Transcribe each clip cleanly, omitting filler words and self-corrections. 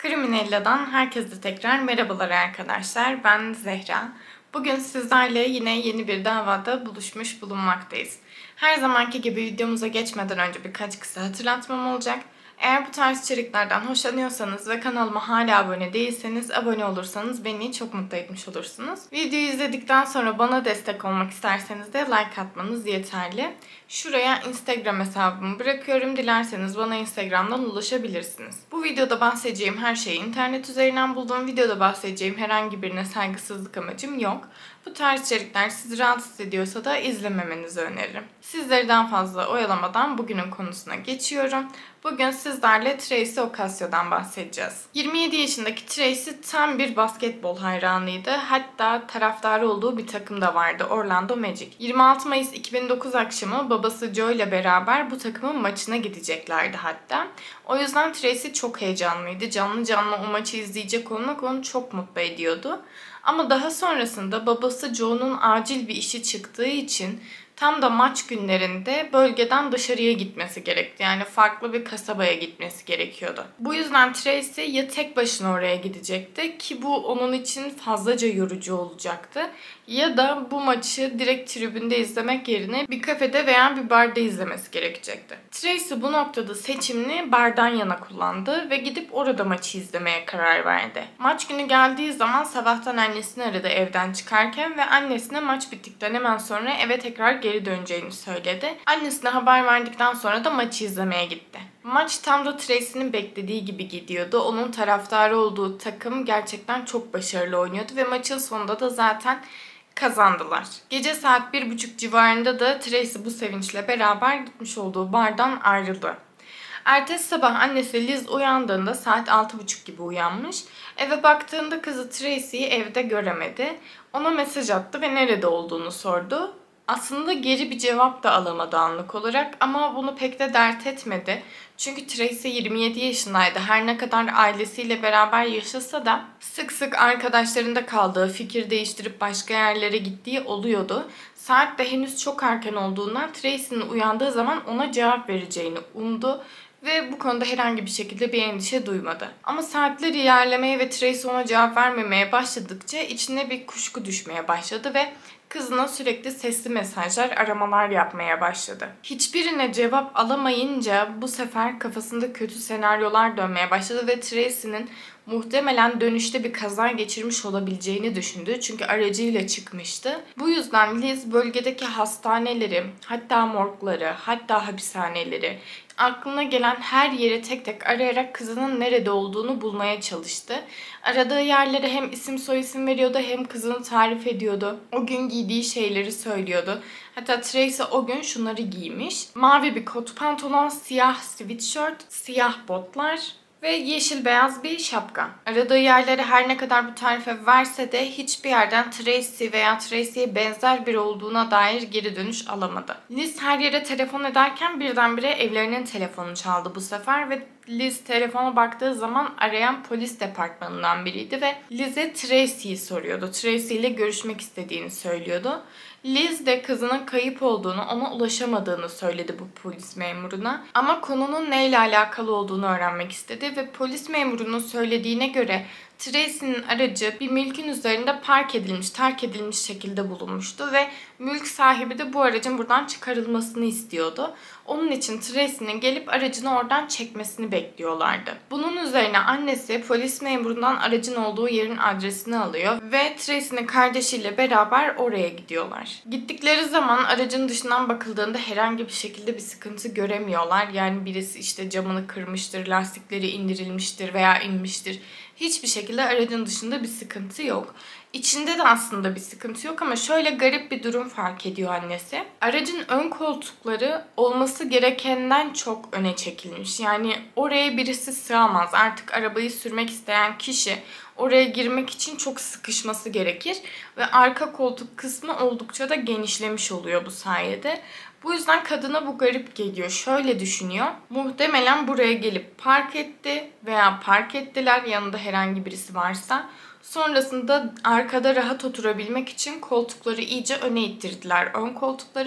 Criminella'dan herkese tekrar merhabalar arkadaşlar. Ben Zehra. Bugün sizlerle yine yeni bir davada buluşmuş bulunmaktayız. Her zamanki gibi videomuza geçmeden önce birkaç kısa hatırlatmam olacak. Eğer bu tarz içeriklerden hoşlanıyorsanız ve kanalıma hala abone değilseniz abone olursanız beni çok mutlu etmiş olursunuz. Videoyu izledikten sonra bana destek olmak isterseniz de like atmanız yeterli. Şuraya Instagram hesabımı bırakıyorum. Dilerseniz bana Instagram'dan ulaşabilirsiniz. Bu videoda bahsedeceğim her şeyi internet üzerinden bulduğum videoda bahsedeceğim herhangi birine saygısızlık amacım yok. Bu tarz içerikler sizi rahatsız ediyorsa da izlememenizi öneririm. Sizleri daha fazla oyalamadan bugünün konusuna geçiyorum. Bugün sizlerle Tracy Ocasio'dan bahsedeceğiz. 27 yaşındaki Tracy tam bir basketbol hayranıydı. Hatta taraftarı olduğu bir takım da vardı, Orlando Magic. 26 Mayıs 2009 akşamı babası Joe ile beraber bu takımın maçına gideceklerdi hatta. O yüzden Tracy çok heyecanlıydı. Canlı canlı o maçı izleyecek olmak onu çok mutlu ediyordu. Ama daha sonrasında babası Joe'nun acil bir işi çıktığı için tam da maç günlerinde bölgeden dışarıya gitmesi gerekti. Yani farklı bir kasabaya gitmesi gerekiyordu. Bu yüzden Tracy ya tek başına oraya gidecekti ki bu onun için fazlaca yorucu olacaktı. Ya da bu maçı direkt tribünde izlemek yerine bir kafede veya bir barda izlemesi gerekecekti. Tracy bu noktada seçimini bardan yana kullandı ve gidip orada maçı izlemeye karar verdi. Maç günü geldiği zaman sabahtan annesini aradı evden çıkarken ve annesine maç bittikten hemen sonra eve tekrar geri döneceğini söyledi. Annesine haber verdikten sonra da maçı izlemeye gitti. Maç tam da Tracy'nin beklediği gibi gidiyordu. Onun taraftarı olduğu takım gerçekten çok başarılı oynuyordu ve maçın sonunda da zaten kazandılar. Gece saat 1:30 civarında da Tracy bu sevinçle beraber gitmiş olduğu bardan ayrıldı. Ertesi sabah annesi Liz uyandığında saat 6:30 gibi uyanmış. Eve baktığında kızı Tracy'yi evde göremedi. Ona mesaj attı ve nerede olduğunu sordu. Aslında geri bir cevap da alamadı anlık olarak ama bunu pek de dert etmedi. Çünkü Tracy 27 yaşındaydı. Her ne kadar ailesiyle beraber yaşasa da sık sık arkadaşlarında kaldığı, fikir değiştirip başka yerlere gittiği oluyordu. Saat de henüz çok erken olduğundan Tracy'nin uyandığı zaman ona cevap vereceğini umdu ve bu konuda herhangi bir şekilde bir endişe duymadı. Ama saatler ilerlemeye ve Tracy ona cevap vermemeye başladıkça içine bir kuşku düşmeye başladı ve kızına sürekli sesli mesajlar, aramalar yapmaya başladı. Hiçbirine cevap alamayınca bu sefer kafasında kötü senaryolar dönmeye başladı ve Tracy'nin muhtemelen dönüşte bir kaza geçirmiş olabileceğini düşündü. Çünkü aracıyla çıkmıştı. Bu yüzden Liz bölgedeki hastaneleri, hatta morgları, hatta hapishaneleri, aklına gelen her yeri tek tek arayarak kızının nerede olduğunu bulmaya çalıştı. Aradığı yerlere hem isim soyisim veriyordu hem kızını tarif ediyordu. O gün giydiği şeyleri söylüyordu. Hatta Tracy o gün şunları giymiş. Mavi bir kot pantolon, siyah sweatshirt, siyah botlar ve yeşil beyaz bir şapka. Aradığı yerlere her ne kadar bu tarife verse de hiçbir yerden Tracy veya Tracy'ye benzer biri olduğuna dair geri dönüş alamadı. Liz her yere telefon ederken birdenbire evlerinin telefonu çaldı bu sefer ve Liz telefona baktığı zaman arayan polis departmanından biriydi ve Liz'e Tracy'yi soruyordu. Tracy ile görüşmek istediğini söylüyordu. Liz de kızının kayıp olduğunu, ona ulaşamadığını söyledi bu polis memuruna. Ama konunun neyle alakalı olduğunu öğrenmek istedi ve polis memurunun söylediğine göre Tracy'nin aracı bir mülkün üzerinde park edilmiş, terk edilmiş şekilde bulunmuştu ve mülk sahibi de bu aracın buradan çıkarılmasını istiyordu. Onun için Tracy'nin gelip aracını oradan çekmesini bekliyorlardı. Bunun üzerine annesi polis memurundan aracın olduğu yerin adresini alıyor ve Tracy'nin kardeşiyle beraber oraya gidiyorlar. Gittikleri zaman aracın dışından bakıldığında herhangi bir şekilde bir sıkıntı göremiyorlar. Yani birisi işte camını kırmıştır, lastikleri indirilmiştir veya inmiştir. Hiçbir şekilde aracın dışında bir sıkıntı yok. İçinde de aslında bir sıkıntı yok ama şöyle garip bir durum fark ediyor annesi. Aracın ön koltukları olması gerekenden çok öne çekilmiş. Yani oraya birisi sığamaz. Artık arabayı sürmek isteyen kişi oraya girmek için çok sıkışması gerekir. Ve arka koltuk kısmı oldukça da genişlemiş oluyor bu sayede. Bu yüzden kadına bu garip geliyor. Şöyle düşünüyor. Muhtemelen buraya gelip park etti veya park ettiler yanında herhangi birisi varsa. Sonrasında arkada rahat oturabilmek için koltukları iyice öne ittirdiler ön koltukları.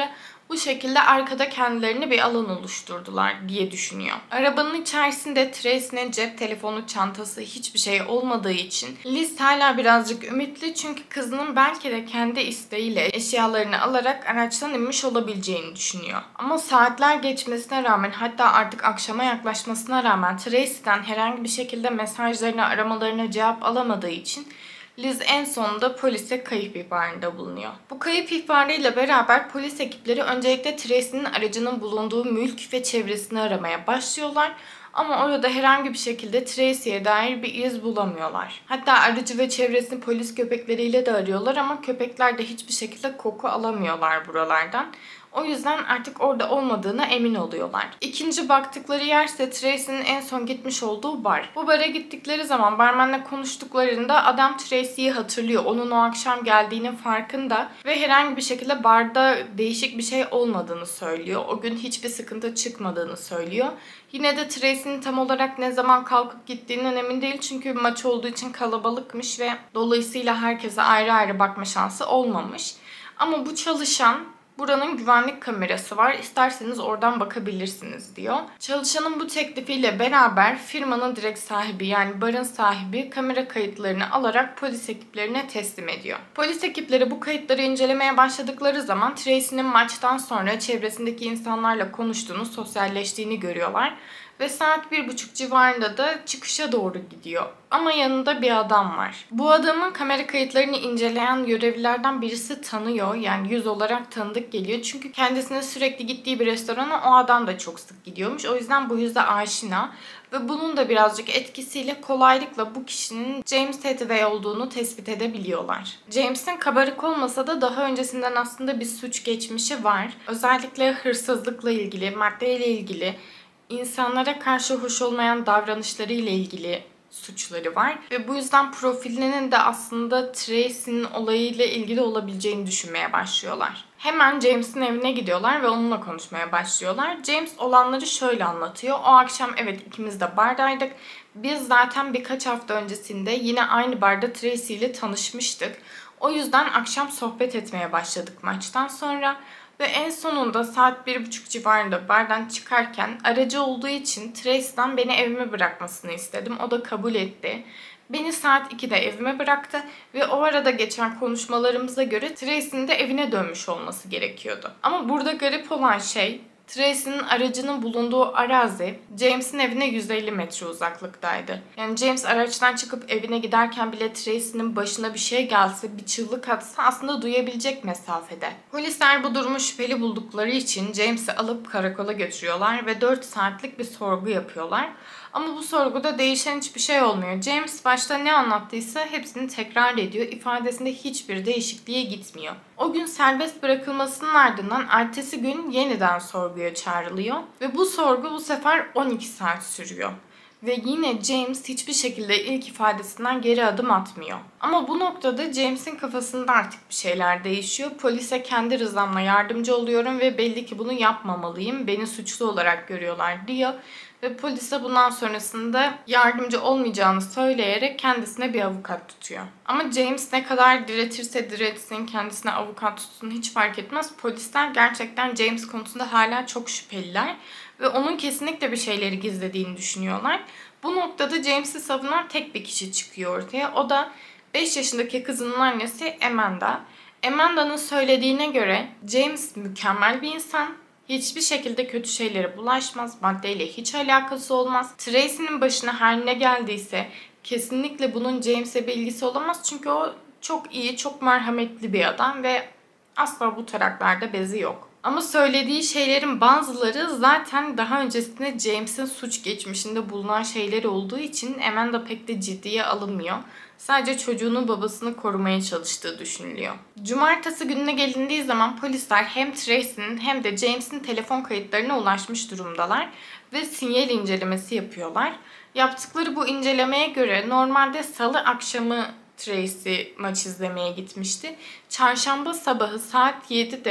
Bu şekilde arkada kendilerine bir alan oluşturdular diye düşünüyor. Arabanın içerisinde Tracy'nin cep telefonu, çantası, hiçbir şey olmadığı için Liz hala birazcık ümitli, çünkü kızının belki de kendi isteğiyle eşyalarını alarak araçtan inmiş olabileceğini düşünüyor. Ama saatler geçmesine rağmen, hatta artık akşama yaklaşmasına rağmen Tracy'den herhangi bir şekilde mesajlarına, aramalarına cevap alamadığı için Liz en sonunda polise kayıp ihbarında bulunuyor. Bu kayıp ihbarıyla beraber polis ekipleri öncelikle Tracy'nin aracının bulunduğu mülk ve çevresini aramaya başlıyorlar. Ama orada herhangi bir şekilde Tracy'ye dair bir iz bulamıyorlar. Hatta aracı ve çevresini polis köpekleriyle de arıyorlar ama köpekler de hiçbir şekilde koku alamıyorlar buralardan. O yüzden artık orada olmadığına emin oluyorlar. İkinci baktıkları yer ise Tracy'nin en son gitmiş olduğu bar. Bu bara gittikleri zaman barmenle konuştuklarında adam Tracy'yi hatırlıyor. Onun o akşam geldiğinin farkında ve herhangi bir şekilde barda değişik bir şey olmadığını söylüyor. O gün hiçbir sıkıntı çıkmadığını söylüyor. Yine de Tracy'nin tam olarak ne zaman kalkıp gittiğinden emin değil, çünkü maç olduğu için kalabalıkmış ve dolayısıyla herkese ayrı ayrı bakma şansı olmamış. Ama bu çalışan, buranın güvenlik kamerası var, İsterseniz oradan bakabilirsiniz diyor. Çalışanın bu teklifiyle beraber firmanın direkt sahibi, yani barın sahibi, kamera kayıtlarını alarak polis ekiplerine teslim ediyor. Polis ekipleri bu kayıtları incelemeye başladıkları zaman Tracy'nin maçtan sonra çevresindeki insanlarla konuştuğunu, sosyalleştiğini görüyorlar. Ve saat 1:30 civarında da çıkışa doğru gidiyor. Ama yanında bir adam var. Bu adamın kamera kayıtlarını inceleyen görevlilerden birisi tanıyor. Yani yüz olarak tanıdık geliyor. Çünkü kendisine sürekli gittiği bir restorana o adam da çok sık gidiyormuş. O yüzden bu yüzde aşina. Ve bunun da birazcık etkisiyle kolaylıkla bu kişinin James Hathaway olduğunu tespit edebiliyorlar. James'in kabarık olmasa da daha öncesinden aslında bir suç geçmişi var. Özellikle hırsızlıkla ilgili, maddeyle ilgili, İnsanlara karşı hoş olmayan davranışları ile ilgili suçları var. Ve bu yüzden profilinin de aslında Tracy'nin olayıyla ilgili olabileceğini düşünmeye başlıyorlar. Hemen James'in evine gidiyorlar ve onunla konuşmaya başlıyorlar. James olanları şöyle anlatıyor. O akşam evet ikimiz de bardaydık. Biz zaten birkaç hafta öncesinde yine aynı barda Tracy ile tanışmıştık. O yüzden akşam sohbet etmeye başladık maçtan sonra. Ve en sonunda saat 1:30 civarında bardan çıkarken aracı olduğu için Tracy'den beni evime bırakmasını istedim. O da kabul etti. Beni saat 2'de evime bıraktı ve o arada geçen konuşmalarımıza göre Tracy'nin de evine dönmüş olması gerekiyordu. Ama burada garip olan şey, Tracy'nin aracının bulunduğu arazi James'in evine 150 metre uzaklıktaydı. Yani James araçtan çıkıp evine giderken bile Tracy'nin başına bir şey gelse, bir çığlık atsa aslında duyabilecek mesafede. Polisler bu durumu şüpheli buldukları için James'i alıp karakola götürüyorlar ve 4 saatlik bir sorgu yapıyorlar. Ama bu sorguda değişen hiçbir şey olmuyor. James başta ne anlattıysa hepsini tekrar ediyor. İfadesinde hiçbir değişikliğe gitmiyor. O gün serbest bırakılmasının ardından ertesi gün yeniden sorguya çağrılıyor. Ve bu sorgu bu sefer 12 saat sürüyor. Ve yine James hiçbir şekilde ilk ifadesinden geri adım atmıyor. Ama bu noktada James'in kafasında artık bir şeyler değişiyor. Polise kendi rızamla yardımcı oluyorum ve belli ki bunu yapmamalıyım. Beni suçlu olarak görüyorlar diyor. Ve polise bundan sonrasında yardımcı olmayacağını söyleyerek kendisine bir avukat tutuyor. Ama James ne kadar diretirse diretsin, kendisine avukat tutsun hiç fark etmez. Polisler gerçekten James konusunda hala çok şüpheliler. Ve onun kesinlikle bir şeyleri gizlediğini düşünüyorlar. Bu noktada James'i savunan tek bir kişi çıkıyor ortaya. O da 5 yaşındaki kızının annesi Amanda. Amanda'nın söylediğine göre James mükemmel bir insan. Hiçbir şekilde kötü şeylere bulaşmaz, maddeyle hiç alakası olmaz. Tracy'nin başına her ne geldiyse kesinlikle bunun James'e bir ilgisi olamaz. Çünkü o çok iyi, çok merhametli bir adam ve asla bu taraklarda bezi yok. Ama söylediği şeylerin bazıları zaten daha öncesinde James'in suç geçmişinde bulunan şeyler olduğu için Amanda pek de ciddiye alınmıyor. Sadece çocuğunun babasını korumaya çalıştığı düşünülüyor. Cumartesi gününe gelindiği zaman polisler hem Tracy'nin hem de James'in telefon kayıtlarına ulaşmış durumdalar ve sinyal incelemesi yapıyorlar. Yaptıkları bu incelemeye göre normalde salı akşamı Tracy maç izlemeye gitmişti. Çarşamba sabahı saat 7'de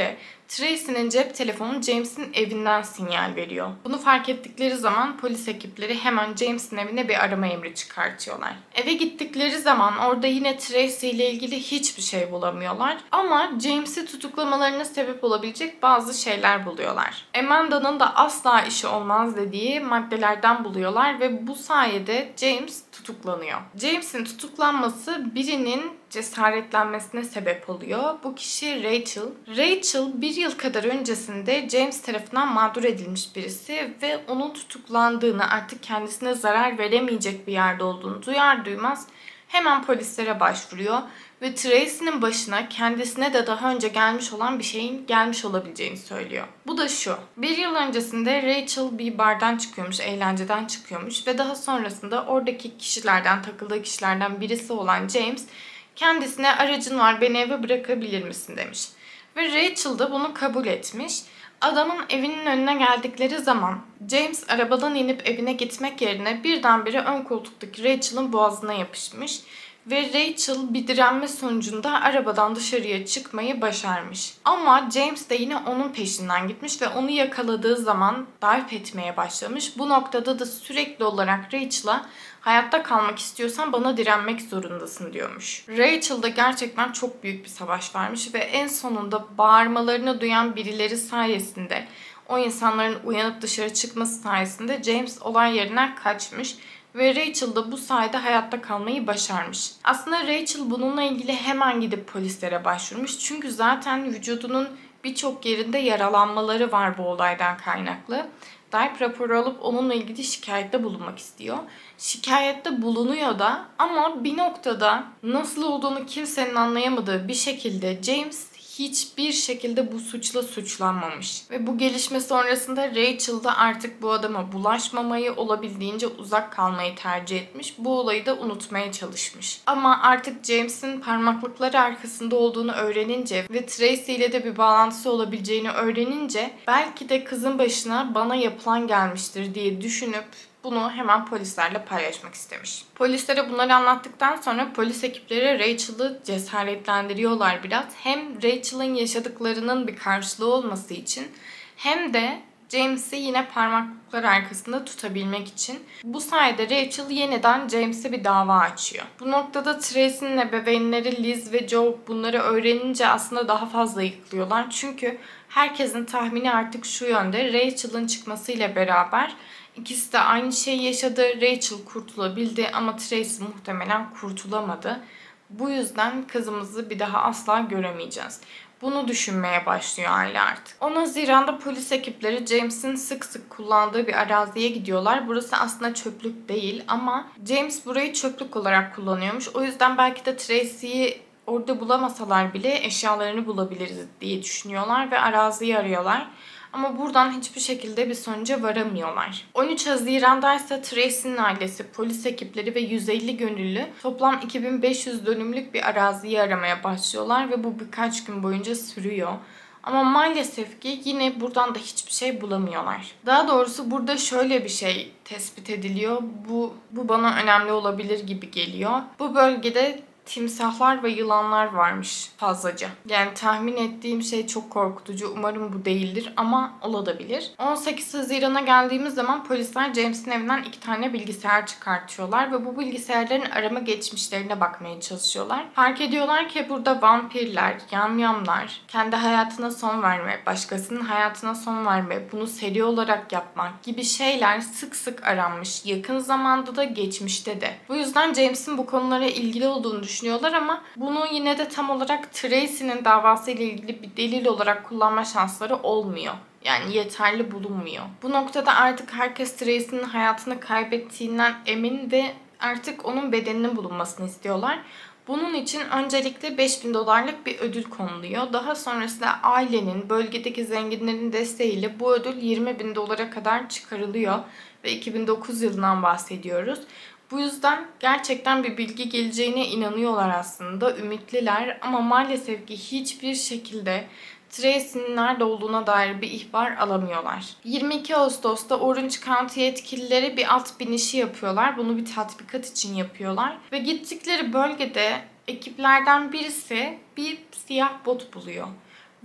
Tracy'nin cep telefonu James'in evinden sinyal veriyor. Bunu fark ettikleri zaman polis ekipleri hemen James'in evine bir arama emri çıkartıyorlar. Eve gittikleri zaman orada yine Tracy ile ilgili hiçbir şey bulamıyorlar. Ama James'i tutuklamalarına sebep olabilecek bazı şeyler buluyorlar. Amanda'nın da asla işi olmaz dediği maddelerden buluyorlar ve bu sayede James tutuklanıyor. James'in tutuklanması birinin cesaretlenmesine sebep oluyor. Bu kişi Rachel. Rachel bir yıl kadar öncesinde James tarafından mağdur edilmiş birisi ve onun tutuklandığını, artık kendisine zarar veremeyecek bir yerde olduğunu duyar duymaz hemen polislere başvuruyor ve Tracy'nin başına kendisine de daha önce gelmiş olan bir şeyin gelmiş olabileceğini söylüyor. Bu da şu: bir yıl öncesinde Rachel bir bardan çıkıyormuş, eğlenceden çıkıyormuş ve daha sonrasında oradaki kişilerden, takıldığı kişilerden birisi olan James kendisine aracın var, beni eve bırakabilir misin demiş. Ve Rachel da bunu kabul etmiş. Adamın evinin önüne geldikleri zaman James arabadan inip evine gitmek yerine birdenbire ön koltuktaki Rachel'ın boğazına yapışmış. Ve Rachel bir direnme sonucunda arabadan dışarıya çıkmayı başarmış. Ama James de yine onun peşinden gitmiş ve onu yakaladığı zaman darp etmeye başlamış. Bu noktada da sürekli olarak Rachel'a hayatta kalmak istiyorsan bana direnmek zorundasın diyormuş. Rachel da gerçekten çok büyük bir savaş vermiş ve en sonunda bağırmalarını duyan birileri sayesinde, o insanların uyanıp dışarı çıkması sayesinde James olay yerinden kaçmış ve Rachel da bu sayede hayatta kalmayı başarmış. Aslında Rachel bununla ilgili hemen gidip polislere başvurmuş. Çünkü zaten vücudunun birçok yerinde yaralanmaları var bu olaydan kaynaklı. Darp raporu alıp onunla ilgili şikayette bulunmak istiyor. Şikayette bulunuyor da ama bir noktada nasıl olduğunu kimsenin anlayamadığı bir şekilde James hiçbir şekilde bu suçla suçlanmamış. Ve bu gelişme sonrasında Rachel da artık bu adama bulaşmamayı, olabildiğince uzak kalmayı tercih etmiş. Bu olayı da unutmaya çalışmış. Ama artık James'in parmaklıkları arkasında olduğunu öğrenince ve Tracy ile de bir bağlantısı olabileceğini öğrenince belki de kızın başına bana yapılan gelmiştir diye düşünüp bunu hemen polislerle paylaşmak istemiş. Polislere bunları anlattıktan sonra polis ekipleri Rachel'ı cesaretlendiriyorlar biraz. Hem Rachel'ın yaşadıklarının bir karşılığı olması için hem de James'i yine parmaklıklar arkasında tutabilmek için. Bu sayede Rachel yeniden James'e bir dava açıyor. Bu noktada Tracy'nin ebeveynleri Liz ve Joe bunları öğrenince aslında daha fazla yıkılıyorlar. Çünkü herkesin tahmini artık şu yönde: Rachel'ın çıkmasıyla beraber İkisi de aynı şeyi yaşadı. Rachel kurtulabildi ama Tracy muhtemelen kurtulamadı. Bu yüzden kızımızı bir daha asla göremeyeceğiz. Bunu düşünmeye başlıyor aile artık. 10 Haziran'da polis ekipleri James'in sık sık kullandığı bir araziye gidiyorlar. Burası aslında çöplük değil ama James burayı çöplük olarak kullanıyormuş. O yüzden belki de Tracy'yi orada bulamasalar bile eşyalarını bulabiliriz diye düşünüyorlar ve araziyi arıyorlar. Ama buradan hiçbir şekilde bir sonuca varamıyorlar. 13 Haziran'da ise Tracy'nin ailesi, polis ekipleri ve 150 gönüllü toplam 2500 dönümlük bir araziyi aramaya başlıyorlar ve bu birkaç gün boyunca sürüyor. Ama maalesef ki yine buradan da hiçbir şey bulamıyorlar. Daha doğrusu burada şöyle bir şey tespit ediliyor. Bu bana önemli olabilir gibi geliyor. Bu bölgede timsahlar ve yılanlar varmış fazlaca. Yani tahmin ettiğim şey çok korkutucu. Umarım bu değildir ama olabilir. 18 Haziran'a geldiğimiz zaman polisler James'in evinden 2 tane bilgisayar çıkartıyorlar ve bu bilgisayarların arama geçmişlerine bakmaya çalışıyorlar. Fark ediyorlar ki burada vampirler, yamyamlar, kendi hayatına son verme, başkasının hayatına son verme, bunu seri olarak yapmak gibi şeyler sık sık aranmış. Yakın zamanda da, geçmişte de. Bu yüzden James'in bu konulara ilgili olduğunu düşünüyorlar ama bunu yine de tam olarak Tracy'nin davasıyla ilgili bir delil olarak kullanma şansları olmuyor. Yani yeterli bulunmuyor. Bu noktada artık herkes Tracy'nin hayatını kaybettiğinden emin ve artık onun bedeninin bulunmasını istiyorlar. Bunun için öncelikle $5000 bir ödül konuluyor. Daha sonrasında ailenin, bölgedeki zenginlerin desteğiyle bu ödül $20.000 kadar çıkarılıyor. Ve 2009 yılından bahsediyoruz. Bu yüzden gerçekten bir bilgi geleceğine inanıyorlar aslında, ümitliler ama maalesef ki hiçbir şekilde Tracy'nin nerede olduğuna dair bir ihbar alamıyorlar. 22 Ağustos'ta Orange County yetkilileri bir at binişi yapıyorlar. Bunu bir tatbikat için yapıyorlar. Ve gittikleri bölgede ekiplerden birisi bir siyah bot buluyor.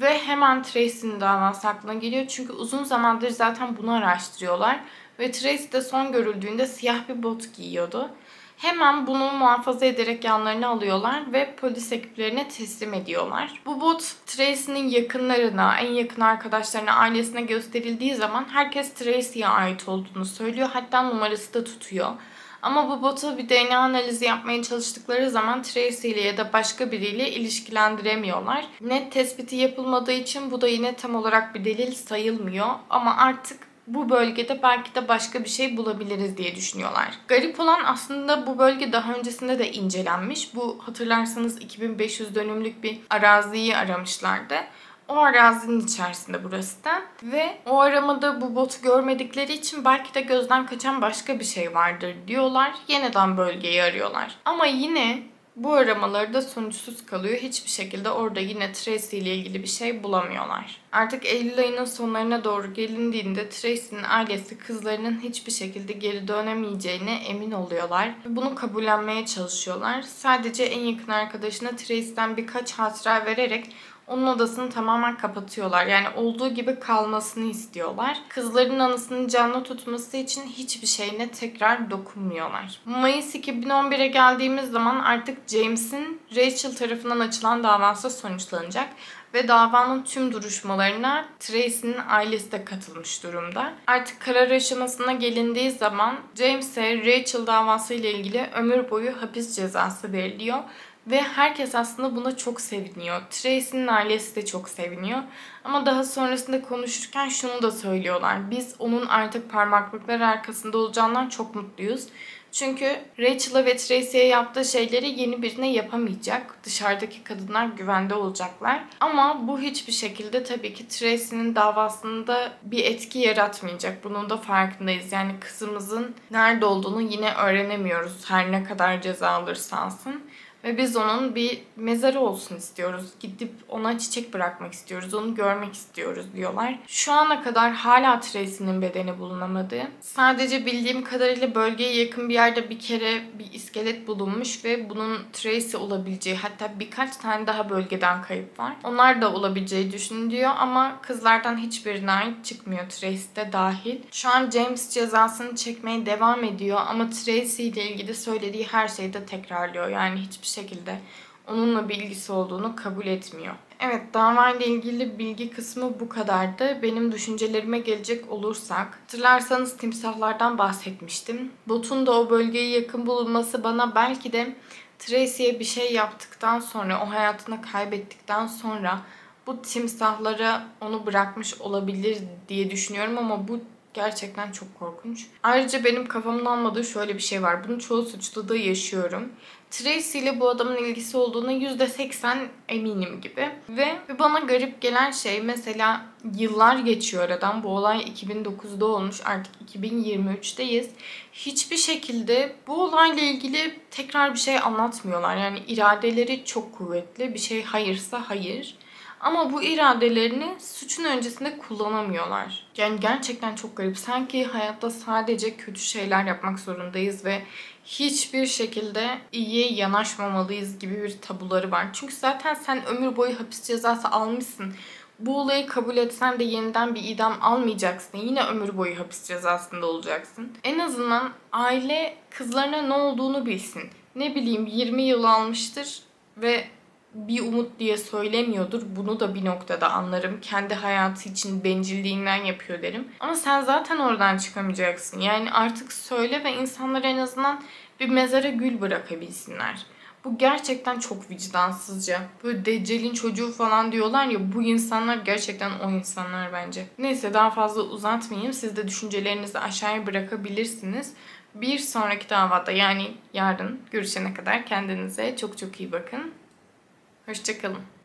Ve hemen Tracy'nin davası aklına geliyor. Çünkü uzun zamandır zaten bunu araştırıyorlar. Ve Tracy de son görüldüğünde siyah bir bot giyiyordu. Hemen bunu muhafaza ederek yanlarına alıyorlar ve polis ekiplerine teslim ediyorlar. Bu bot Tracy'nin yakınlarına, en yakın arkadaşlarına, ailesine gösterildiği zaman herkes Tracy'ye ait olduğunu söylüyor. Hatta numarası da tutuyor. Ama bu botu bir DNA analizi yapmaya çalıştıkları zaman Tracy ile ya da başka biriyle ilişkilendiremiyorlar. Net tespiti yapılmadığı için bu da yine tam olarak bir delil sayılmıyor. Ama artık bu bölgede belki de başka bir şey bulabiliriz diye düşünüyorlar. Garip olan aslında bu bölge daha öncesinde de incelenmiş. Bu hatırlarsanız 2500 dönümlük bir araziyi aramışlardı. O arazinin içerisinde burası da. Ve o aramada bu botu görmedikleri için belki de gözden kaçan başka bir şey vardır diyorlar. Yeniden bölgeyi arıyorlar. Ama yine bu aramaları da sonuçsuz kalıyor. Hiçbir şekilde orada yine Tracy ile ilgili bir şey bulamıyorlar. Artık Eylül ayının sonlarına doğru gelindiğinde Tracy'nin ailesi kızlarının hiçbir şekilde geri dönemeyeceğine emin oluyorlar. Bunu kabullenmeye çalışıyorlar. Sadece en yakın arkadaşına Tracy'den birkaç hatıra vererek onun odasını tamamen kapatıyorlar. Yani olduğu gibi kalmasını istiyorlar. Kızların anısının canlı tutması için hiçbir şeyine tekrar dokunmuyorlar. Mayıs 2011'e geldiğimiz zaman artık James'in Rachel tarafından açılan davası sonuçlanacak. Ve davanın tüm duruşmalarına Tracy'nin ailesi de katılmış durumda. Artık karar aşamasına gelindiği zaman James'e Rachel davası ile ilgili ömür boyu hapis cezası veriliyor. Ve herkes aslında buna çok seviniyor. Tracy'nin ailesi de çok seviniyor. Ama daha sonrasında konuşurken şunu da söylüyorlar. Biz onun artık parmaklıkları arkasında olacağından çok mutluyuz. Çünkü Rachel'a ve Tracy'ye yaptığı şeyleri yeni birine yapamayacak. Dışarıdaki kadınlar güvende olacaklar. Ama bu hiçbir şekilde tabii ki Tracy'nin davasında bir etki yaratmayacak. Bunun da farkındayız. Yani kızımızın nerede olduğunu yine öğrenemiyoruz. Her ne kadar ceza alırsa alsın. Ve biz onun bir mezarı olsun istiyoruz. Gidip ona çiçek bırakmak istiyoruz. Onu görmek istiyoruz diyorlar. Şu ana kadar hala Tracy'nin bedeni bulunamadı. Sadece bildiğim kadarıyla bölgeye yakın bir yerde bir kere bir iskelet bulunmuş ve bunun Tracy olabileceği, hatta birkaç tane daha bölgeden kayıp var. Onlar da olabileceği düşünülüyor ama kızlardan hiçbirine ait çıkmıyor, Tracy de dahil. Şu an James cezasını çekmeye devam ediyor ama Tracy ile ilgili söylediği her şeyi de tekrarlıyor. Yani hiçbir şekilde onunla bir ilgisi olduğunu kabul etmiyor. Evet, davayla ilgili bilgi kısmı bu kadardı. Benim düşüncelerime gelecek olursak, hatırlarsanız timsahlardan bahsetmiştim. Botun da o bölgeye yakın bulunması bana belki de Tracy'ye bir şey yaptıktan sonra, o hayatını kaybettikten sonra bu timsahlara onu bırakmış olabilir diye düşünüyorum ama bu gerçekten çok korkunç. Ayrıca benim kafamın almadığı şöyle bir şey var. Bunu çoğu suçluda yaşıyorum. Tracy ile bu adamın ilgisi olduğuna %80 eminim gibi. Ve bana garip gelen şey, mesela yıllar geçiyor aradan. Bu olay 2009'da olmuş. Artık 2023'teyiz. Hiçbir şekilde bu olayla ilgili tekrar bir şey anlatmıyorlar. Yani iradeleri çok kuvvetli. Bir şey hayırsa hayır. Ama bu iradelerini suçun öncesinde kullanamıyorlar. Yani gerçekten çok garip. Sanki hayatta sadece kötü şeyler yapmak zorundayız ve hiçbir şekilde iyiye yanaşmamalıyız gibi bir tabuları var. Çünkü zaten sen ömür boyu hapis cezası almışsın. Bu olayı kabul etsen de yeniden bir idam almayacaksın. Yine ömür boyu hapis cezasında olacaksın. En azından aile kızlarına ne olduğunu bilsin. Ne bileyim, 20 yıl almıştır ve bir umut diye söylemiyordur. Bunu da bir noktada anlarım. Kendi hayatı için bencilliğinden yapıyor derim. Ama sen zaten oradan çıkamayacaksın. Yani artık söyle ve insanlar en azından bir mezara gül bırakabilsinler. Bu gerçekten çok vicdansızca. Böyle Deccal'in çocuğu falan diyorlar ya, bu insanlar gerçekten o insanlar bence. Neyse, daha fazla uzatmayayım. Siz de düşüncelerinizi aşağıya bırakabilirsiniz. Bir sonraki davada, yani yarın görüşene kadar kendinize çok çok iyi bakın. Hoşça kalın.